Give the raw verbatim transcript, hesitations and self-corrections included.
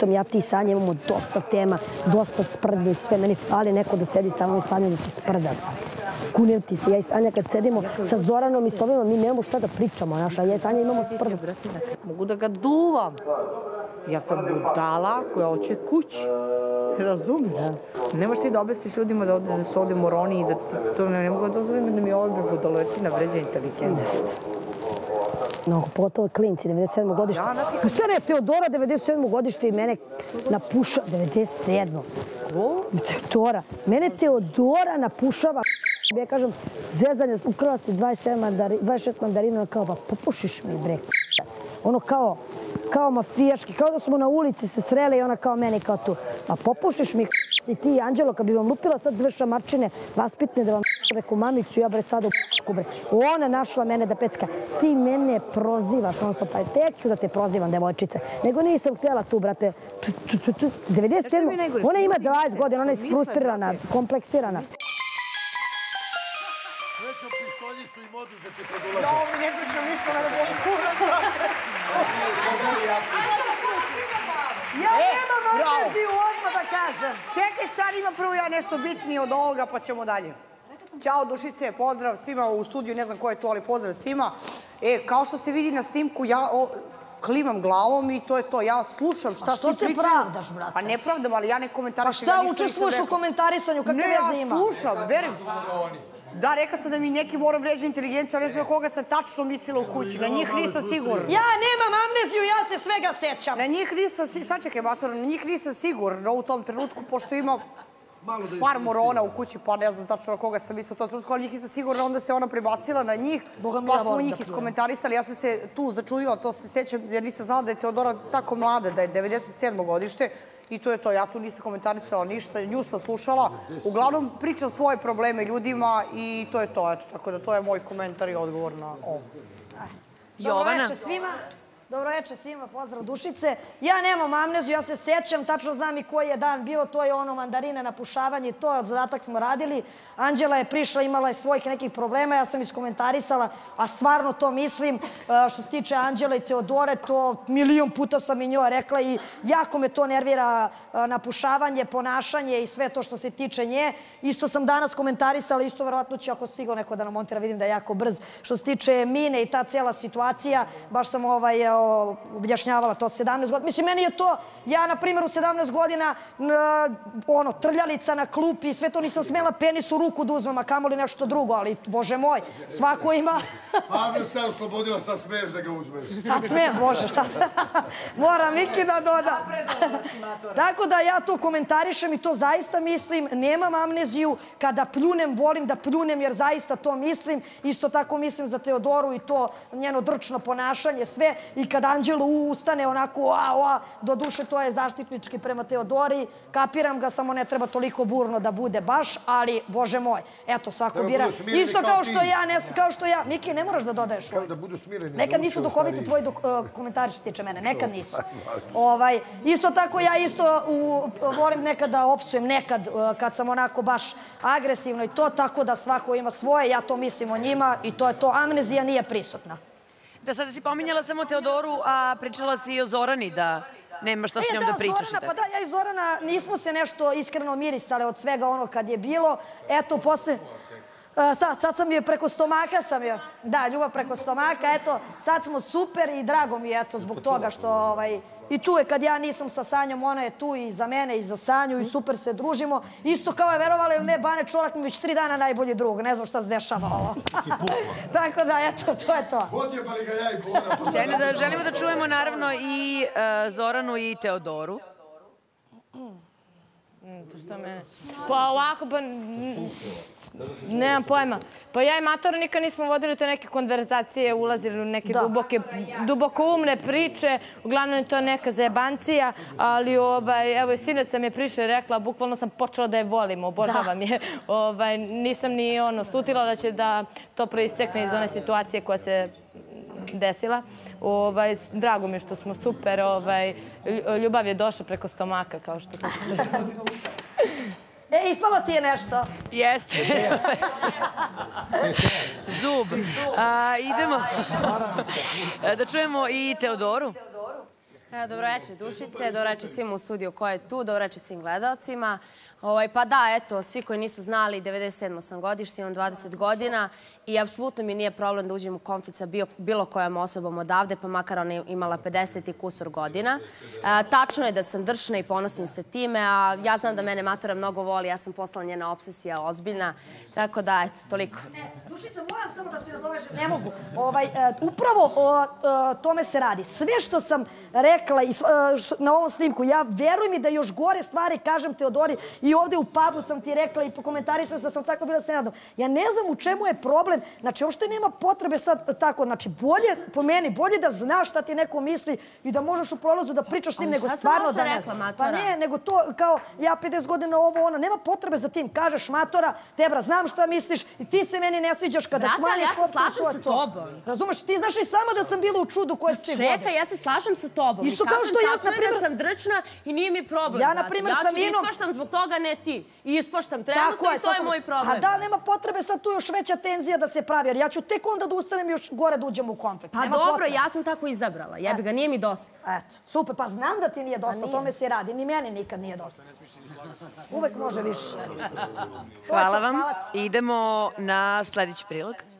pritom ja ti Sanja imamo dosta tema, dosta sprdnje i sve, meni fali neko da sedi sa mnom i Sanja da se sprda. Kunem ti se, ja i Sanja kad sedimo sa Zoranom i s ovima, mi nemamo šta da pričamo, znaš, a ja i Sanja imamo sprdu. Mogu da ga duvam. Ja sam budala koja hoće kući. Razumiješ? Nemaš ti da objasniš ljudima da se ovdje moroni i da to ne mogu da dozvolim da mi ovdje budaletina vređa inteligencija. No, pogotovo klinci, devedeset sedmo godište. Sve ne, Teodora, devedeset sedmo godište i mene napuša... devedeset sedmo Ko? Teodora. Mene Teodora napušava. Ja kažem, zezanje, ukrala si dvadeset šest mandarina, kao, pa popušiš mi, bre. Ono kao, kao mafijaški, kao da smo na ulici se sreli i ona kao meni, kao tu. A popušiš mi, i ti, Anđelo, kad bi vam lupila sad dve šamarčine vaspitne da vam reku mamicu, ja bre sada u p***ku, bre. Ona našla mene da pecka. Ti mene prozivaš, ono sam pa tek ću da te prozivam, devojčice. Nego nisam htjela tu, brate. devedeset sedmo Ona ima dvadeset godina, ona je isfrustrirana, kompleksirana. Srećo, pištolji su im oduzeti pred ulazom. Ja ovi ne pričam ništa, ne da boli kura. Ja nemam amneziju, odmah da kažem. Čekaj, sad ima prvo ja nešto bitnije od ovoga, pa ćemo dalje. Ćao, Dušice, pozdrav svima u studiju, ne znam ko je to, ali pozdrav svima. E, kao što se vidi na snimku, ja klimam glavom i to je to. Ja slušam šta svi pričaju. A što se pravdaš, brate? Pa ne pravdam, ali ja ne komentarišem. Pa šta učestvuješ u komentarisanju, kakve veze ima? Ne, ja slušam, verujem. Da, rekao sam da mi neki mora vređa inteligenciju, ali ne znam koga sam tačno mislila u kući. Na njih nisam sigurna. Ja nemam amneziju, ja se svega sećam. Na njih nisam, sad čekaj, Matora, na njih nisam sigurna u tom trenutku, pošto ima par morona u kući, pa ne znam tačno na koga sam mislila u tom trenutku, ali njih nisam sigurna, onda se ona prebacila na njih, pa smo njih iskomentarisali. Ja sam se tu začudila, to se sećam, jer nisam znala da je Teodora tako mlada, da je devedeset sedmo godište. I to je to, ja tu nisam komentarisala ništa, nju sam slušala. Uglavnom pričam svoje probleme ljudima i to je to, eto, tako da to je moj komentar i odgovor na ovo. Dobro večer svima. Dobro večer svima, pozdrav Dušice. Ja nemam amneziju, ja se sećam, tačno znam i koji je dan bilo, to je ono mandarine, napušavanje, to zadatak smo radili. Anđela je prišla, imala je svojih nekih problema, ja sam iskomentarisala, a stvarno to mislim. Što se tiče Anđela i Teodore, to milion puta sam i njoj rekla i jako me to nervira napušavanje, ponašanje i sve to što se tiče nje. Isto sam danas komentarisala, isto verovatno će ako stigao neko da nam montira, vidim da je jako brz. Što se tiče Mine i ta cijela situacija, baš sam ovaj objašnjavala to sedamnaest godina. Mislim, meni je to, ja na primjer u sedamnaest godina ono, trljalica na klupi i sve to nisam smjela penis u ruku da uzmem, a kamoli nešto drugo, ali bože moj, svako ima... Pavle se oslobodila, sad smiješ da ga uzmeš. Sad smijem, bože, šta se... Moram Miki da dodam. Tako da ja to komentarišem i to zaista mislim, nemam amneziju, kada pljunem, volim da pljunem jer zaista to mislim, isto tako mislim za Teodoru i to njeno drčno ponašanje, sve, i kad Anđelo ustane onako, oa, oa, do duše to je zaštitnički prema Teodori, kapiram ga, samo ne treba toliko burno da bude baš, ali, bože moj, eto, svako bira. Isto kao što ja, kao što ja, Miki, ne moraš da dodaješ ovo. Da budu smireni. Nekad nisu duhoviti tvoji komentari što tiče mene, nekad nisu. Isto tako ja isto volim nekad da opsujem, nekad kad sam onako baš agresivno i to, tako da svako ima svoje, ja to mislim o njima i to je to, amnezija nije prisutna. Da, sada si pominjala samo Teodoru, a pričala si i o Zorani, da nema šta s njom da pričaš. Pa da, ja i Zorana nismo se nešto iskreno mirisale od svega ono kad je bilo. Eto, posle... Sad, sad sam je preko stomaka sam je... Da, ljubav preko stomaka, eto, sad smo super i drago mi je, eto, zbog toga što... I tu je, kad ja nisam sa Sanjom, ona je tu i za mene i za Sanju i super se družimo. Isto kao je, verovali ili ne, Bane Čolak mi već tri dana najbolji drug. Ne znam šta se dešava ovo. Tako da, eto, to je to. Odjebali ga ja i Bora. Želimo da čujemo naravno i Zoranu i Teodoru. Šta mene? Pa ovako, pa... Nemam pojma. Pa ja i Matora nikad nismo vodili te neke konverzacije, ulazili u neke duboko umne priče. Uglavnom je to neka zajebancija, ali evo i sinoć sam je prišla i rekla, bukvalno sam počela da je volim, obožavam je. Nisam ni slutila da će da to proistekne iz one situacije koja se desila. Drago mi je što smo super. Ljubav je došla preko stomaka, kao što kažeš. E, ispalo ti je nešto? Jeste. Zub. Idemo da čujemo i Teodoru. Dobro večer, Dušice, dobro večer svima u studiju ko je tu, dobro večer svim gledalcima. Pa da, eto, svi koji nisu znali, devedeset sedma sam godište, imam dvadeset godina i apsolutno mi nije problem da uđem u konflikt sa bilo kojom osobom odavde, pa makar ona imala pedeset i kusur godina. Tačno je da sam dršna i ponosim se time, a ja znam da mene matora mnogo voli, ja sam postala njena obsesija ozbiljna, tako da, eto, toliko. Dušica, moram samo da se nadovežem, ne mogu. Upravo o tome se radi. Sve što sam rekla na ovom snimku, ja verujem i da još gore stvari kažem Teodori i ovde u pubu sam ti rekla i pokomentarisala da sam tako bila s Nenadom. Ja ne znam u čemu je problem, znači uopšte nema potrebe sad tako, znači bolje, po meni, bolje da znaš šta ti neko misli i da možeš u prolazu da pričaš s njim, nego stvarno da ne. Pa ne, nego to kao ja pedeset godina ovo, ono, nema potrebe za tim. Kažeš matora, Tebra, znam šta misliš i ti se meni ne sviđaš kada smanjiš opet to. Ja se slažem sa tobom. Razumeš, ti znaš i sama da sam bila u čudu koje si ti vodiš. Čekaj, ja se slažem sa tobom. Isto kao što ja, na primjer... da sam drčna i nije mi problem. Ja, na primjer, sa Minom... Ja ću ispaštam zbog toga, ne ti. I ispaštam trenutno i to je moj problem. A da, nema potrebe sad tu još veća tenzija da se pravi, jer ja ću tek onda da ustanem i još gore da uđem u konflikt. Pa dobro, ja sam tako izabrala. Jebi ga, nije mi dosta. Eto, super, pa znam da ti nije dosta, o tome se radi. Ni meni nikad nije dosta. Uvek može više. Hvala vam. Idemo na sledeći prilog.